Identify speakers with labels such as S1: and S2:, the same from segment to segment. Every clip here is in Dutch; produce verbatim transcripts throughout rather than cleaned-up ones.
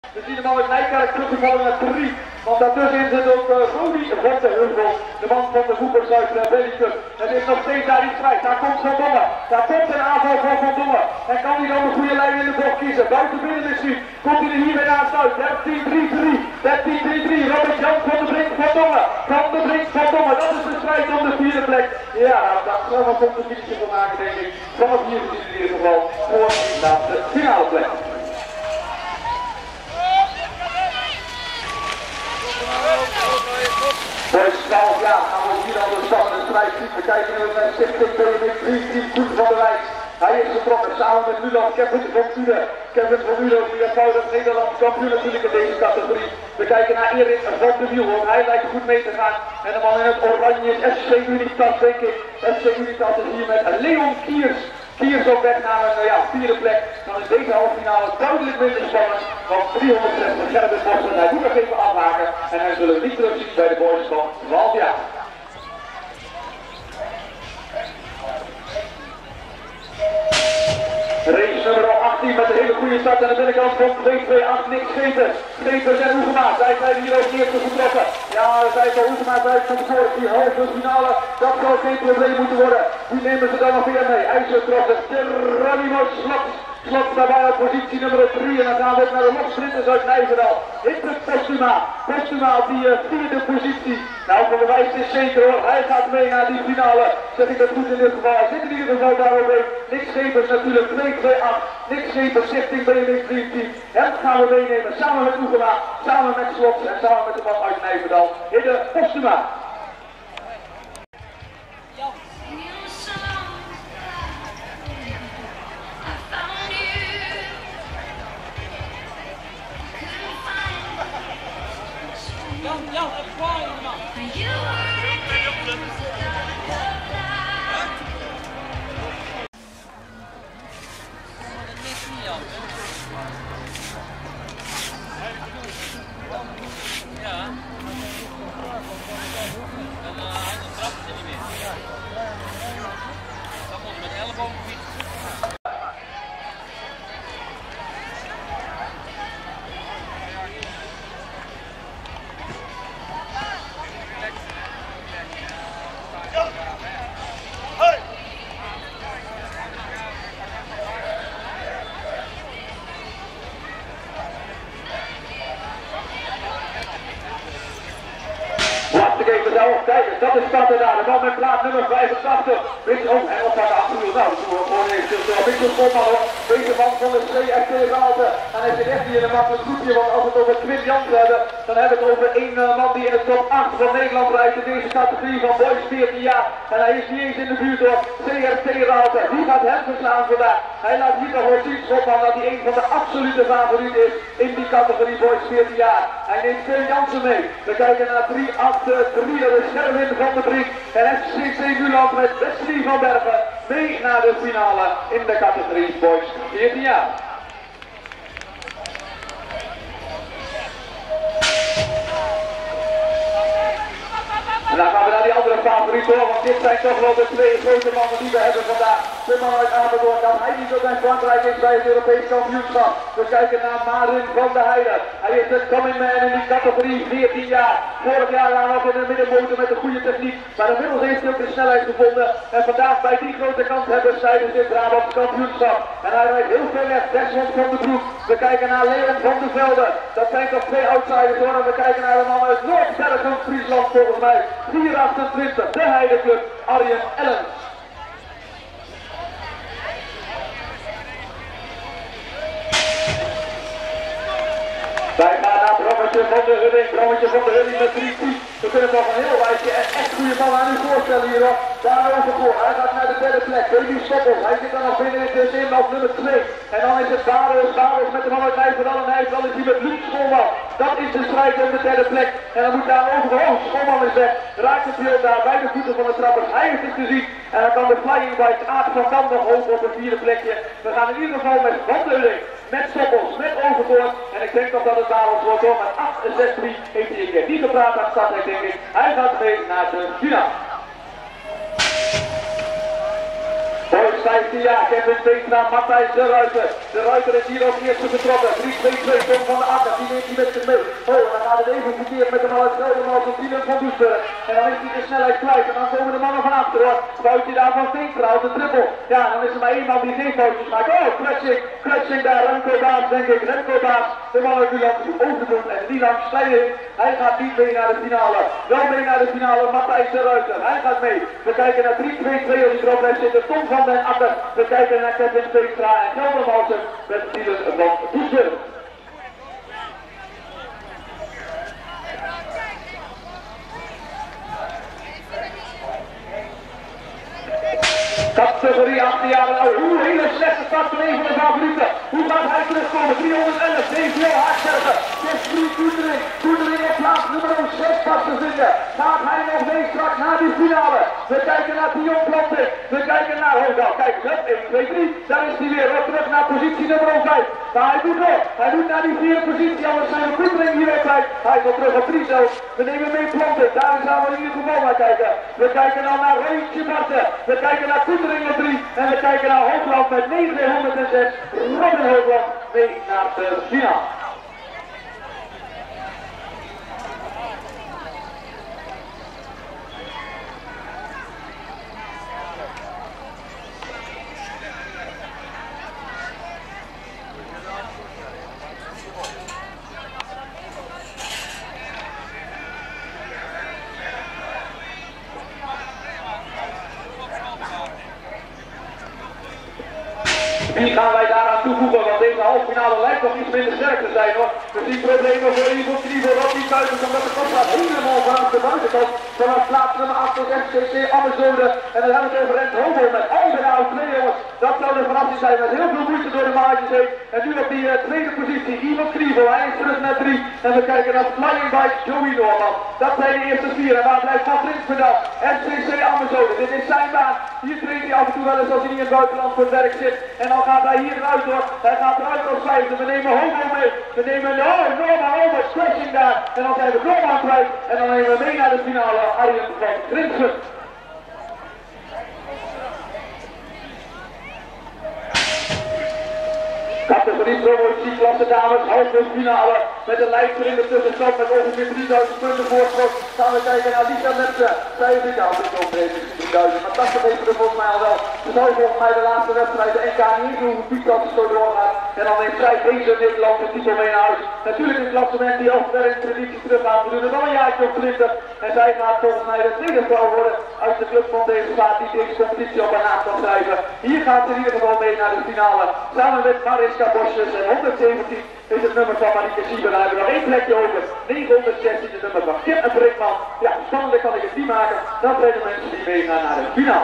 S1: We zien de man uit Nijkerk teruggevallen naar drie. Want daartussenin zit ook uh, Rodi van de Heuvel, de man van de Voetbal uit uh, Bellicum. Het is nog steeds daar die strijd. Daar komt Van Dongen. Daar komt een aanval van Van Dongen. En kan hij dan de goede lijn in de bocht kiezen? Buiten binnen misschien. Komt hij er hier weer naast uit? dertien drie drie. dertien drie drie. Robert Jan van de Brink van Dongen. Van de Brink van Dongen. Dat is de strijd om de vierde plek. Ja, daar zal wel een competitie van maken, denk ik. Vanaf hier gezien in ieder geval voor de finale plek. Boys twaalf jaar gaan we hier al de spannende strijd zien. We kijken nu naar Stichting B M X drie team Koen van der Wijs. Hij is getrokken samen met Nuland Kevin van Uden. Kevin van Uden, meervoudig Nederlands kampioen natuurlijk in deze categorie. We kijken naar Erik van de Wiel, want hij lijkt goed mee te gaan. En de man in het oranje is F C Unitas, denk ik. F C Unitas is hier met Leon Kiers. Kiers op weg naar een ja, vierde plek. Dan is deze halve finale duidelijk minder spannend. Want driehonderdzestig Gerben Bossen, hij moet nog even afhaken. En hij zullen we niet terugzien bij de boys van twaalf jaar. Race nummer achttien met een hele goede start aan de binnenkant van twee twee acht Nick Schepers. Schepers en Oegema, zij zijn hier ook eerst vertrokken. Ja, zij zal Oegema zijn van tevoren, die halve finale, dat zal geen probleem moeten worden. Die nemen ze dan nog weer mee. IJzertrossen, Geronimo Slots. Slots daarbij op positie nummer drie en dan gaan we ook naar de lossprinters uit Nijverdal. Hitler Postuma, Postuma op die uh, vierde positie. Nou, Van der Wijs is zeker hoor, hij gaat mee naar die finale. Zeg ik dat goed in dit geval, hij zit in ieder geval daarop mee. Nick Schepers natuurlijk twee twee acht, Nick Schepers Stichting B M X drie team. Hem gaan we meenemen samen met Oegema, samen met Slots en samen met de man uit Nijverdal. Hitler Postuma.
S2: Jan, Jan, even kwaai in de man. Ja. Dan uh, dan trapt ze niet meer. Dan moet je met ellebogen fietsen.
S1: Even zelf kijken, dat is Statten daar, de man met plaats nummer vijfentachtig. Weet je, oh, en op aan de achterwiel, nou, dat doen we gewoon even stil. Mitchell Spotman hoor, deze man van de C F T Raalte. Dan heeft hij echt hier een makkelijk groepje, want als we het over Quinn Jans hebben, dan hebben we het over één uh, man die in de top acht van Nederland rijdt in deze categorie van boys veertien jaar. En hij is niet eens in de buurt door C F T Raalte. Wie gaat hem verslaan vandaag? Hij laat hier nog wel zien, Spotman, dat hij een van de absolute favorieten is in die categorie boys veertien jaar. Hij neemt Quinn Jansen mee. We kijken naar drie acht drie, dat is Gerwin van de Brink en F C C Nuland met Wesley van Bergen mee naar de finale in de categorie boys veertien jaar. En dan gaan we naar die andere favoriet hoor, want dit zijn toch wel de twee grote mannen die we hebben vandaag. De man uit Apeldoorn, dat hij niet zo bij Frankrijk is bij het Europees kampioenschap. We kijken naar Marin van der Heijden. Hij is de coming man in die categorie veertien jaar. Vorig jaar lang nog in de middenmotor met een goede techniek, maar inmiddels heeft hij ook de snelheid gevonden. En vandaag bij die grote kanshebbers tijdens dit Brabants kampioenschap. En hij rijdt heel ver weg, Desmond van de Broek. We kijken naar Leon van der Velde. Dat zijn toch twee outsiders hoor. En we kijken naar de man uit Noord-Bergen, Friesland volgens mij. vier achtentwintig, de Heideclub, Arjen Ellens. Wij gaan naar Brommetje van de Hudding, Brommetje van de Hudding met drie tien. We kunnen toch een heel wijsje en echt goede man aan u voorstellen hier hoor. Daarover voor, hij gaat naar de derde plek, Baby Stoppels. Hij zit dan nog binnen in de zin als nummer twee. En dan is het Baros, Baros met de man uit Nijverdal en Nijverdal is hier met Luc Schoolman. Dat is de strijd om de derde plek. En dan moet daar over, oh Schoolman is weg. Raakt het beeld daar bij de voeten van de trappers. Hij heeft het gezien. En dan kan de Flying Bike Aad van Dam nog hoog op het vierde plekje. We gaan in ieder geval met Van de Hudding, met Stoppels, met Overvoort. En ik denk toch dat het Baros wordt hoor. Met acht zes drie heeft hij een keer niet gepraat aan start, denk ik. Hij gaat mee naar de finale. Boys vijftien jaar, Kevin Veenstra, Matthijs de Ruiter. De Ruiter is hier ook eerst vertrokken. drie twee twee, Tom van de Akker, die neemt hij met zich mee. Oh, en dan gaat het even verkeerd met hem al het Geldermals op Dylan van Doesburg. En dan is hij de snelheid kwijt. En dan komen de mannen van achter hoor. Foutje daar van Veenstra op de trippel. Ja, dan is er maar één man die geen foutjes maakt. Oh, Kretsing, Kretsing daar, Remco Baas denk ik. Remco Baas, de man uit Nuland is overdoen. En die langs Slijden. Hij gaat niet mee naar de finale. Wel mee naar de finale, Matthijs de Ruiter. Hij gaat mee. We kijken naar drie twee twee als hij erop blijft zitten. Tom van den Akker. We kijken naar Kevin Veenstra en Geldermalsen met Dylan van Doesburg. Categorie achttien jaar en ouder. Hoe hele slechte start van een van de favorieten. Hoe gaat hij terugkomen? driehonderdelf, deze Haaksbergen. Jeffrey Koetering. Koetering op plaats nummer zes pas te vinden. Gaat hij nog mee straks naar die finale? We kijken naar Dion Planten. We kijken naar Hoogdal. Kijk eens, één, twee, drie. Daar is hij weer. Op terug naar positie nummer vijf. Maar hij moet nog. Hij moet naar die vierde positie. Anders zijn we Koetering hier weer kwijt. Hij is al terug op drie zelfs. We nemen mee Planten. Daar gaan we in ieder geval naar kijken. We kijken dan naar Reentje Barten. We kijken naar Koetering op drie. En we kijken naar Hoogland met negenhonderdzes. Robin Hoogland mee naar de finale. Wie gaan wij daaraan toevoegen, want deze halve finale lijkt nog iets minder sterk te zijn hoor. We zien problemen voor Ivo Knievel, dat niet buiten, omdat de kop gaat helemaal vanaf de buitenkant. Vanaf plaats nummer acht tot F C C Amazone. En dan hebben we het over Rent Hobo met Alberau twee jongens. Dat zou de verrassing zijn met heel veel moeite door de maatjes heen. En nu op die uh, tweede positie, Ivo Knievel, hij is terug naar drie. En we kijken naar Flying Bike, Joey Norman. Dat zijn de eerste vier. En waar blijft Patrick Verdal? F C C Amazone, dit is zijn baan. Hier traint hij af en toe wel eens als hij niet in het buitenland voor het werk zit. En dan gaat hij hier eruit hoor. Hij gaat eruit als vijfde. We nemen Hobo mee. We nemen oh, Norman over, crashing daar. En dan zijn we Norman kwijt. En dan nemen we mee naar de finale Arjen van Grinsen. Categorie promotie, klasse dames, halve finale. Met een lijster in de tussenstand met ongeveer drieduizend punten voorsprong. Gaan we kijken naar Lisa Netze. Zij is ik aan het opnemen, drieduizend. Maar dat weten we volgens mij al wel. Ze zal volgens mij de laatste wedstrijd de N K niet doen hoe Piet dat zo doorgaat. En dan neemt zij deze Nederlandse titel mee naar huis. Natuurlijk een klassement die al ver in de traditie teruggaat. We doen het al een jaartje op twintig. En zij gaat volgens mij de tweede vrouw worden uit de club van deze vaart die deze competitie op haar naam kan schrijven. Hier gaat ze in ieder geval mee naar de finale. Samen met Mariska Bosjes en honderdzeventien is het nummer van Marieke Sieber. Daar hebben we nog één plekje over. negenhonderdzestien het nummer van Kim en Brinkman. Ja, spannender kan ik het niet maken. Dan zijn de mensen die meegaan naar de finale.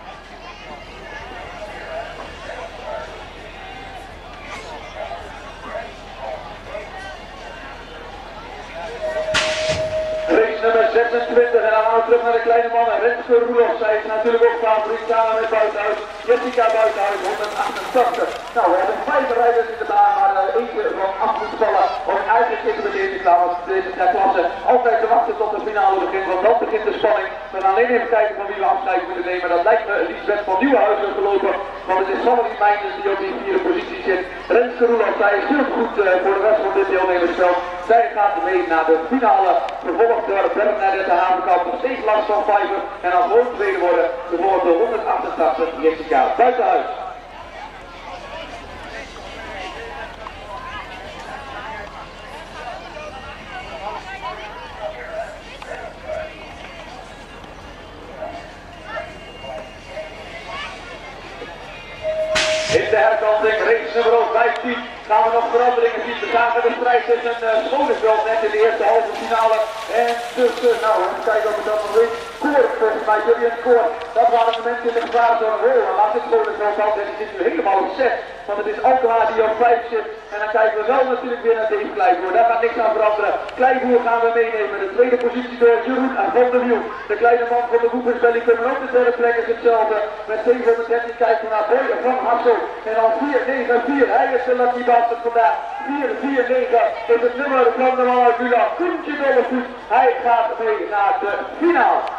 S1: Race nummer zesentwintig en dan gaan we terug naar de kleine mannen. Renske Roelof, zij is natuurlijk ook favoriet samen met Buitenhuis. Jessica Buitenhuis, honderdachtentachtig. Nou, we hebben vijf rijders in de baan, maar uh, eentje van af moet vallen. Want eigenlijk zitten we deze klaar, want deze klasse altijd te wachten tot de finale begint, want dan begint de spanning. We gaan alleen even kijken van wie we afscheid moeten nemen. Dat lijkt me Liesbeth van Nieuwenhuizen gelopen, want het is Valerie Meijers die op die vierde positie zit. Renske Roelof, zij is heel goed uh, voor de rest van dit deelnemersveld. Zij gaat mee naar de finale, vervolgd door Bernadette Havenkamp, nog steeds last van Vijver. En als we tweede worden, vervolgd door honderdachtentachtig Jessica Buitenhuis. In de herkanting, race nummer vijftien, gaan we nog veranderingen zien. We zagen de strijd tussen uh, Schoneveld net in de eerste halve finale. En tussen, nou, even kijken of ik dat nog weet. Koor, volgens mij, Julian Koor. Dat waren de mensen in de gevaarzone. Oh, dan laat dit Schoneveld af. En die zit nu helemaal op zes. Want het is Alkmaar die op vijf zit. En dan kijken we wel natuurlijk weer naar deze Kleiboer. Daar gaat niks aan veranderen. Kleiboer gaan we meenemen. De tweede positie door Jeroen en Van der Wiel. De kleine man van de Woepersbelly kunnen ook de derde plek is hetzelfde. Met zevenhonderddertien kijken we naar Boy van Hassel. En dan vier negen vier. Hij is de lucky bastard vandaag. vier vier negen is het nummer van de man uit Ulan. Kuntje Dollevoet. Hij gaat mee naar de finale.